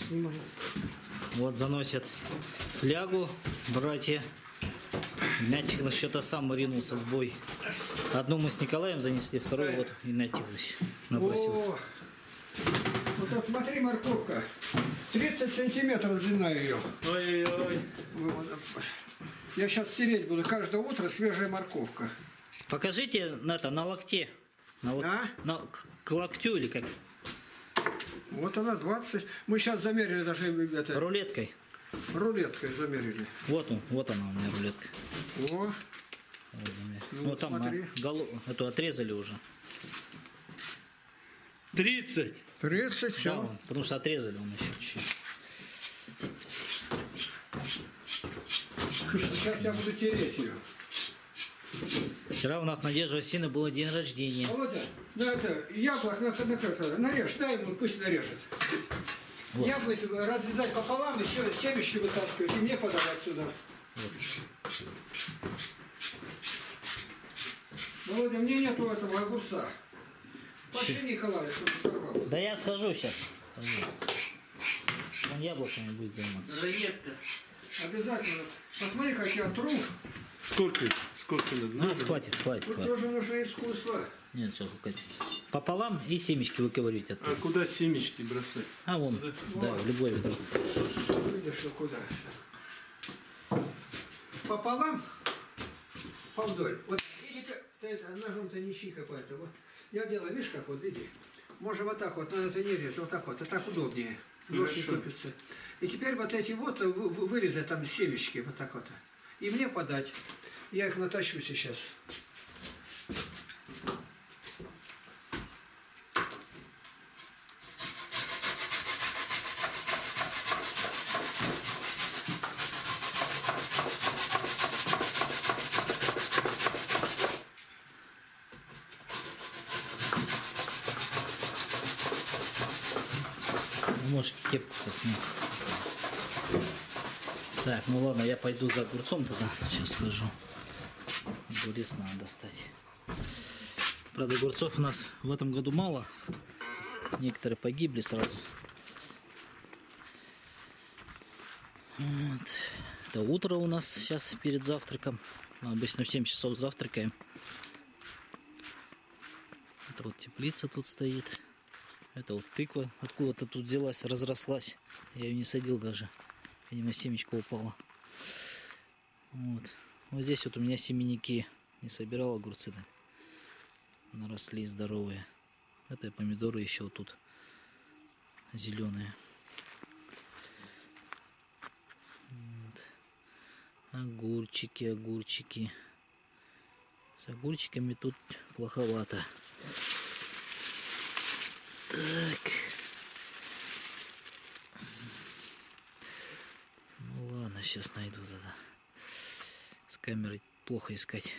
Снимаю. Вот заносят флягу, братья. Мячик на что-то сам ринулся в бой. Одну мы с Николаем занесли, вторую вот Игнатьевич набросился. О, вот это смотри, морковка. 30 сантиметров длина ее. Ой-ой-ой. Я сейчас тереть буду. Каждое утро свежая морковка. Покажите на локте. К локтю или как? Вот она 20. Мы сейчас замерили даже это. Рулеткой. Рулеткой замерили. Вот она у меня рулетка. О. Ну там эту отрезали уже. 30. 30, все. Да, потому что отрезали он еще чуть-чуть. Сейчас я буду тереть ее. Вчера у нас Надежда Васильевна было день рождения. Володя, яблок нарежь, дай ему, пусть нарежет. Вот. Яблоки разрезать пополам и все, семечки вытаскивать, и мне подавать сюда. Вот. Володя, мне нету этого огурца. Пошли, Николай, чтобы сорвал. Да я схожу сейчас. Он яблоками будет заниматься. Рулетка. Обязательно. Посмотри, как я тру. Сколько надо? Ну, хватит. Тут тоже нужно искусство. Нет, сейчас укатить. Пополам и семечки выковырить оттуда. А куда семечки бросать? А вон, да, в любое ведро. Видишь, что куда? Пополам, повдоль. Вот видите, ножом-то не щи какой-то. Вот. Я делаю, видишь, как вот, иди. Можно вот так вот, надо это не резать, вот так вот, а так удобнее. Нож не тупится. И теперь вот эти вот вырезать там семечки, вот так вот. И мне подать. Я их натащу сейчас. Может, кепку снять. Так, ну ладно, я пойду за огурцом тогда. Сейчас схожу. Огурец надо достать. Правда, огурцов у нас в этом году мало. Некоторые погибли сразу. Вот. Это утро у нас сейчас перед завтраком. Мы обычно в 7 часов завтракаем. Это вот теплица тут стоит. Это вот тыква откуда-то тут взялась, разрослась. Я ее не садил даже. Видимо, семечко упало. Вот. Вот здесь вот у меня семенники. Не собирал огурцы. Да. Наросли здоровые. Это помидоры еще вот тут зеленые. Вот. Огурчики. С огурчиками тут плоховато. Так. Ну ладно, сейчас найду тогда. С камерой плохо искать.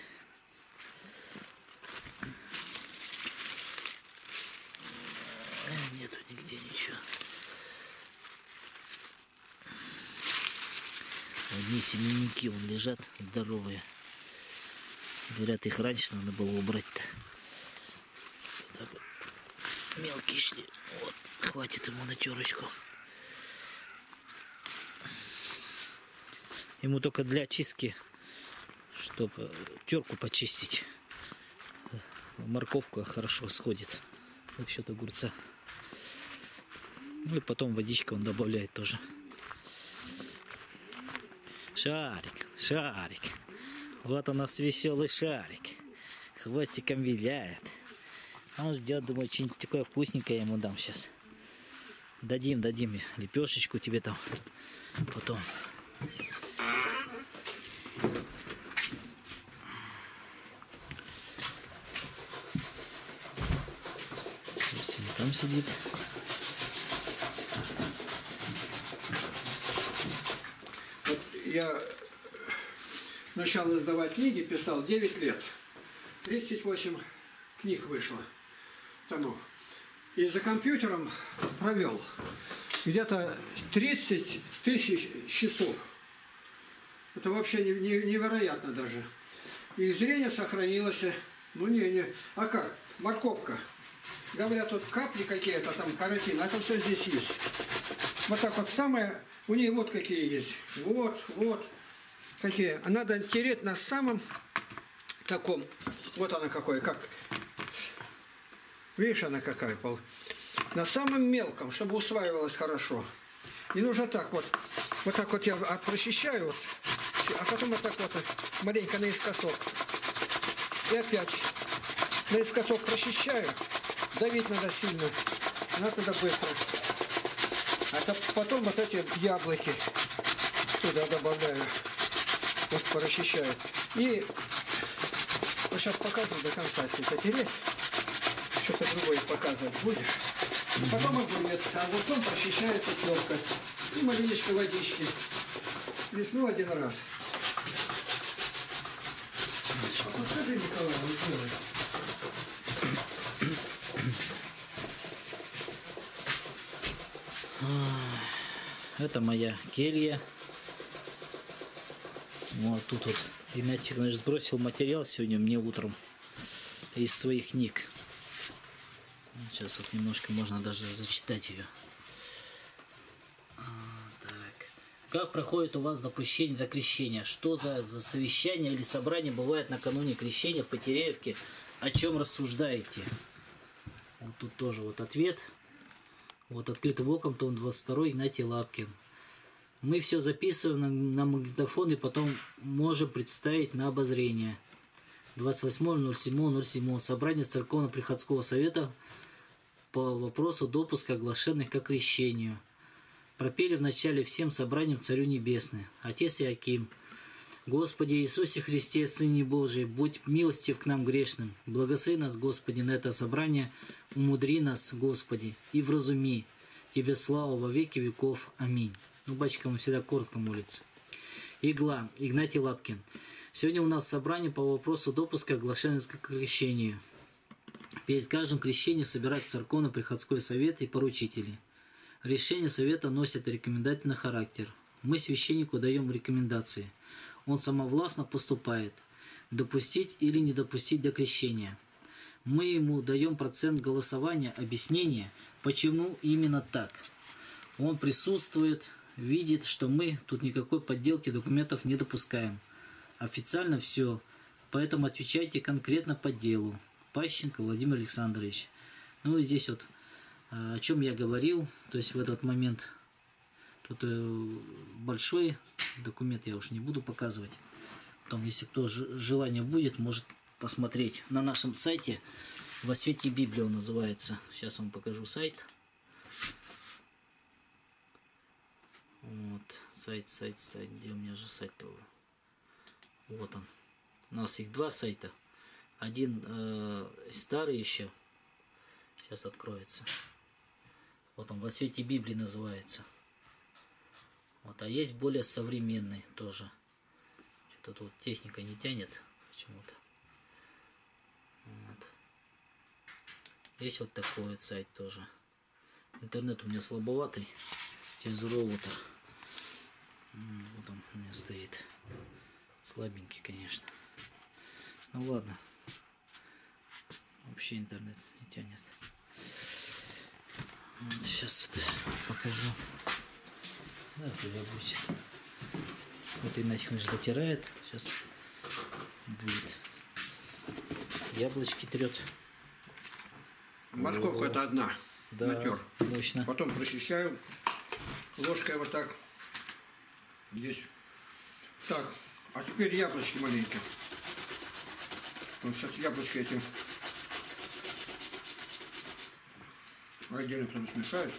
Нету нигде ничего. Одни семенники вон лежат здоровые. Говорят, их раньше надо было убрать-то. Мелкие шли. Вот, хватит ему на терочку. Ему только для чистки, чтобы терку почистить. Морковка хорошо сходит за счет огурца. Ну и потом водичка он добавляет тоже. Шарик. Вот у нас веселый шарик. Хвостиком виляет. Он ждет, думаю, что-нибудь такое вкусненькое я ему дам сейчас. Дадим лепешечку тебе там потом. Там сидит. Вот я начал издавать книги, писал 9 лет. 38 книг вышло. Тому. И за компьютером провел где-то 30 тысяч часов. Это вообще невероятно даже. И зрение сохранилось. Ну не. А как? Морковка. говорят, тут капли какие-то, там каротин, а это все здесь есть. Вот так вот самое, у нее вот какие есть. Вот, вот, какие. А надо тереть на самом таком, вот она какой, как, видишь, она какая, на самом мелком, чтобы усваивалось хорошо. Не нужно так вот, вот так вот я прочищаю, вот, а потом вот так вот маленько наискосок. И опять наискосок прочищаю. Давить надо сильно. Надо быстро. А потом вот эти яблоки туда добавляю. Вот прочищаю. И вот сейчас покажу до конца, если потереть. Что-то другое показывать будешь. Потом огурец. А вот он прочищается теркой. И маленечко водички. Лесну один раз. А вот скажи, Николай, вот сделай. Это моя келья. Вот тут вот Игнатий Иванович сбросил материал сегодня мне утром из своих книг. Сейчас вот немножко можно даже зачитать ее. Так. Как проходит у вас допущение до крещения? Что за совещание или собрание бывает накануне крещения в Потереевке? О чем рассуждаете? Вот тут тоже вот ответ. Вот «Открытым оком», том 22, Игнатий Лапкин. Мы все записываем на магнитофон и потом можем представить на обозрение. 28.07.07. Собрание Церковно-Приходского совета по вопросу допуска оглашенных ко крещению. Пропели вначале всем собранием Царю Небесный. Отец Иаким. Господи Иисусе Христе, Сыне Божий, будь милостив к нам грешным. Благослови нас, Господи, на это собрание. Умудри нас, Господи, и вразуми. Тебе слава во веки веков. Аминь. Ну, батюшка, он всегда коротко молится. Игла. Игнатий Лапкин. Сегодня у нас собрание по вопросу допуска оглашенных к крещению. Перед каждым крещением собирается Церковно-Приходской совет и поручители. Решения совета носят рекомендательный характер. Мы священнику даем рекомендации. Он самовластно поступает. Допустить или не допустить до крещения. Мы ему даем процент голосования, объяснение, почему именно так. Он присутствует, видит, что мы тут никакой подделки документов не допускаем. Официально все, поэтому отвечайте конкретно по делу. Пащенко Владимир Александрович. Ну и здесь вот о чем я говорил, то есть в этот момент тут большой документ я уж не буду показывать. Потом, если кто желание будет, может посмотреть на нашем сайте. «Во свете Библии» он называется. Сейчас вам покажу сайт. Вот, сайт. Где у меня же сайт-то? Вот он. У нас их два сайта. Один старый еще. Сейчас откроется. Вот он, «Во свете Библии» называется. Вот, а есть более современный тоже. Что-то вот техника не тянет почему-то. Вот. Есть вот такой вот сайт тоже. Интернет у меня слабоватый. Через роутер. Вот он у меня стоит. Слабенький, конечно. Ну ладно. Вообще интернет не тянет. Вот сейчас вот покажу. Да, прибудь. Вот Игнатий Иванович дотирает. Сейчас будет. Яблочки трет. Морковка это одна. Да, натер. мощно. Потом прочищаю ложкой вот так. Здесь. Так, а теперь яблочки маленькие. Вот сейчас яблочки эти отдельно потом смешают.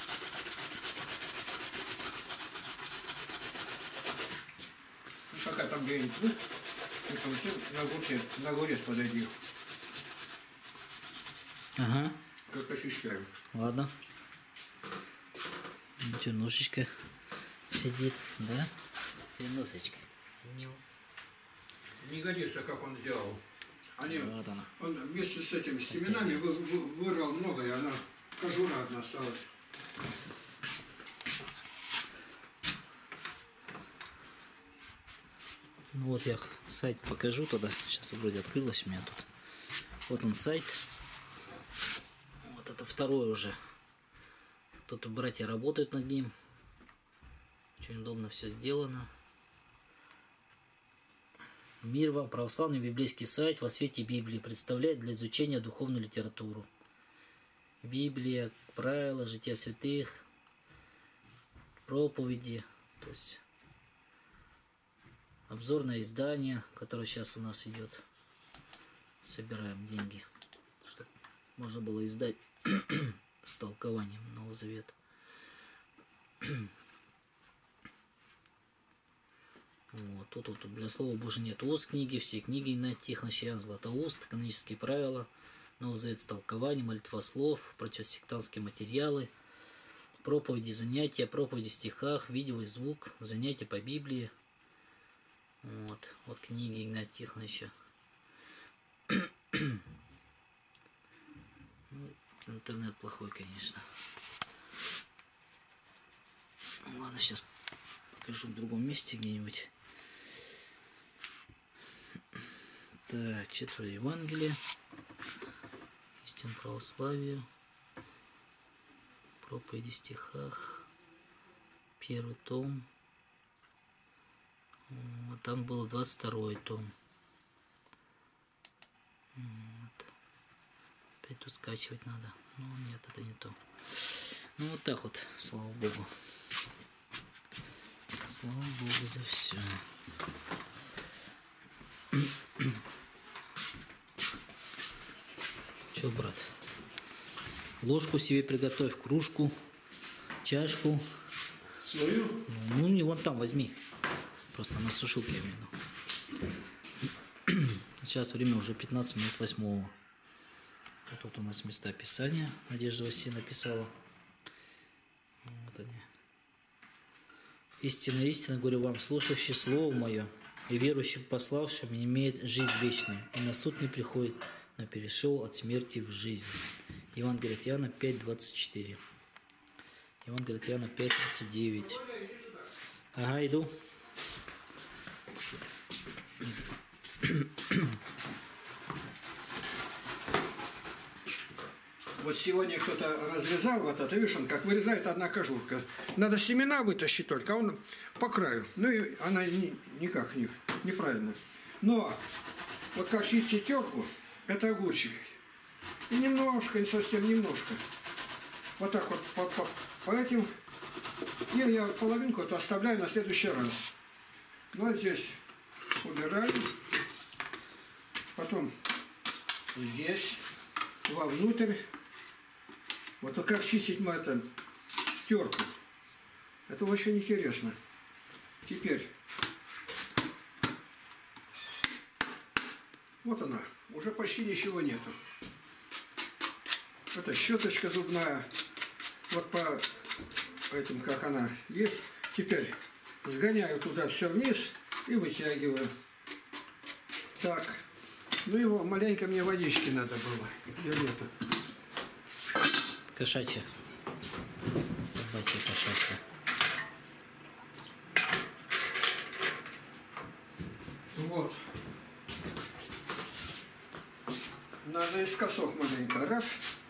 Ну, пока там где-нибудь на огурец подойди. Ага. Как очищаю. Ладно. Чернушечка сидит, да? Чернушечка. Не годится, как он сделал. Они, Вот она. он вместе с этими семенами вырвал много, и она кожура одна осталась. Ну вот я сайт покажу тогда. Сейчас вроде открылось у меня тут. Вот он сайт. второй уже. Тут братья работают над ним. Очень удобно все сделано. Мир вам! Православный библейский сайт во свете Библии представляет для изучения духовную литературу. Библия, правила, жития святых, проповеди, то есть обзорное издание, которое сейчас у нас идет. Собираем деньги, чтобы можно было издать с толкованием Нового Завета. Вот. Тут для Слова Божьего нет уст книги, все книги Игнатия Тихоновича, Златоуст, канонические правила, Новый Завет с толкованием, молитвослов, противосектантские материалы, проповеди, занятия, проповеди в стихах, видео и звук, занятия по Библии. Вот книги Игнатия Тихоновича. Интернет плохой, конечно. Ладно, сейчас покажу в другом месте где-нибудь. Так, 4 Евангелие, истин православию, проповеди в стихах, 1 том, вот там был 22 том. Вот. Опять тут скачивать надо. Ну нет, это не то. Ну вот так вот, слава Богу. Слава Богу за все. Че, брат? Ложку себе приготовь, кружку, чашку. Свою? Ну, не вон там возьми. Просто на сушилке я имею в виду. Сейчас время уже 15 минут 8. Вот тут у нас места Писания. Надежда Васильевна написала. Вот они. Истинно, истинно говорю вам, слушающий Слово Мое и верующий пославшим имеет жизнь вечную, и на суд не приходит, но перешел от смерти в жизнь. Евангелие от Иоанна 5:24. Евангелие от Иоанна 5:39. Ага, иду. Вот сегодня кто-то разрезал вот это, видишь, он как вырезает одна кожурка. Надо семена вытащить только, а он по краю. Ну и она никак неправильно. Но вот как чистить терку, это огурчик. И немножко, не совсем немножко. Вот так вот по этим. И я половинку это оставляю на следующий раз. Ну а здесь убираем. Потом здесь вовнутрь. Вот как чистить мы это терку. Это очень интересно. Теперь. Вот она. Уже почти ничего нету. Это щеточка зубная. Вот по этим, как она есть. Теперь сгоняю туда все вниз и вытягиваю. Так. Ну его маленько мне водички надо было. Где-то. Кошачья. Собачья кошачья. Вот. Надо искосок маленько. Раз.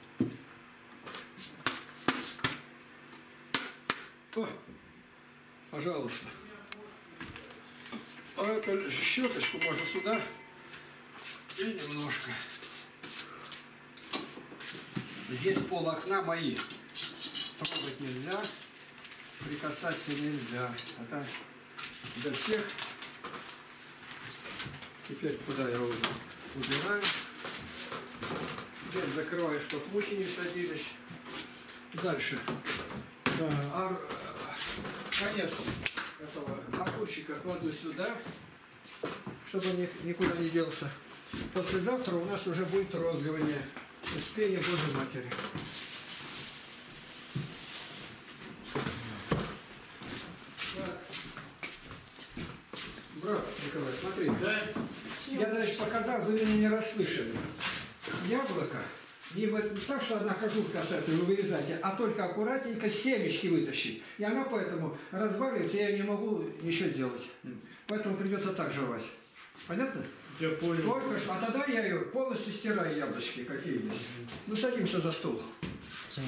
О, пожалуйста. А эту щеточку можно сюда и немножко. Здесь пол окна мои. Трогать нельзя, прикасаться нельзя. Это для всех. Теперь куда я его убираю. Здесь закрываю, чтобы мухи не садились. Дальше. Конец этого огурчика кладу сюда, чтобы он никуда не делся. Послезавтра у нас уже будет розгование. Успение Божьей Матери. Брат Николай, смотри. Да? Я дальше показал, вы меня не расслышали. Яблоко не так, что одна кожурка с этой вы вырезаете, а только аккуратненько семечки вытащить. И она поэтому разваливается, я не могу ничего делать. Поэтому придется так жевать. Понятно? Я понял. Только что. А тогда я ее полностью стираю, яблочки какие есть. Ну, садимся за стол. Все.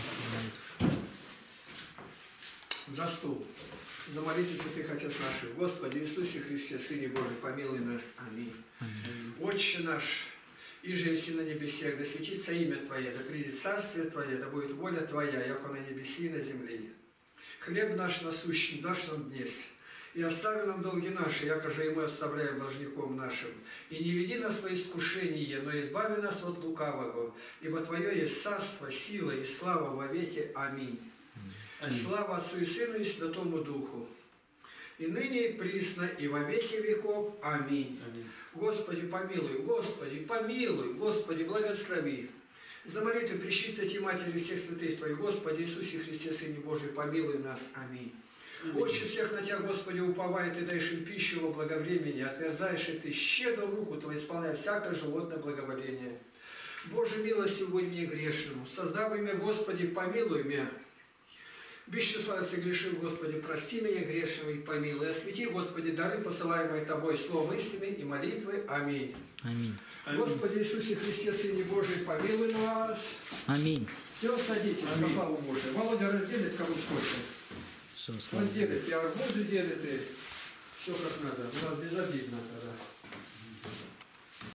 За стол. За молитву святых Отец наших. Господи Иисусе Христе, Сыне Божий, помилуй нас. Аминь. Отче наш, иже еси на небесех, да светится имя Твое, да придет царствие Твое, да будет воля Твоя, яко на небеси и на земле. Хлеб наш насущный дашь нам днес, и остави нам долги наши, яко же и мы оставляем должником нашим. И не веди нас во искушение, но избави нас от лукавого, ибо Твое есть царство, сила и слава во веки. Аминь. Слава Отцу и Сыну и Святому Духу, и ныне и присно, и во веки веков. Аминь. Аминь. Господи, помилуй, Господи, помилуй, Господи, благослови. За молитвы Пречистой Матери всех святых Твоих, Господи Иисусе Христе, Сыне Божий, помилуй нас. Аминь. Отче всех на Тебя, Господи, уповает, и даешь им пищу во благовремени, отверзаешь и Ты щедрую руку Твою, исполняя всякое животное благоволение. Боже, милостью будь мне грешному, создав имя Господи, помилуй меня. Без числа я согрешил, Господи, прости меня грешного и помилуй. Освети, Господи, дары, посылаемые Тобой, словом истины и молитвы. Аминь. Аминь. Господи Иисусе Христе, Сыне Божий, помилуй нас. Аминь. Все, садитесь, во славу Божию. Володя разделит, кому сколько. Все, слава Он делит, и арбузы делит, и все как надо. У нас безобидно тогда.